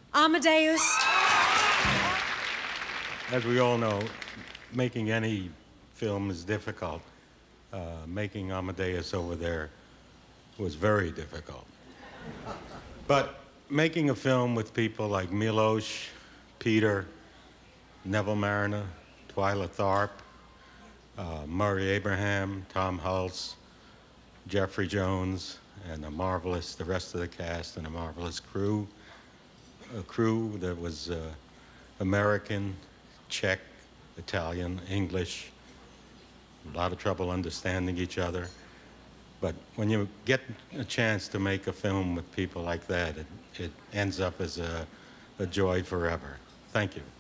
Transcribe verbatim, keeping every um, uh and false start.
Amadeus. As we all know, making any film is difficult. Uh, making Amadeus over there was very difficult. But making a film with people like Milos, Peter, Neville Mariner, Twyla Tharp, uh, Murray Abraham, Tom Hulse, Jeffrey Jones, and a marvelous, the rest of the cast, and a marvelous crew, a crew that was uh, American, Czech, Italian, English, a lot of trouble understanding each other. But when you get a chance to make a film with people like that, it, it ends up as a, a joy forever. Thank you.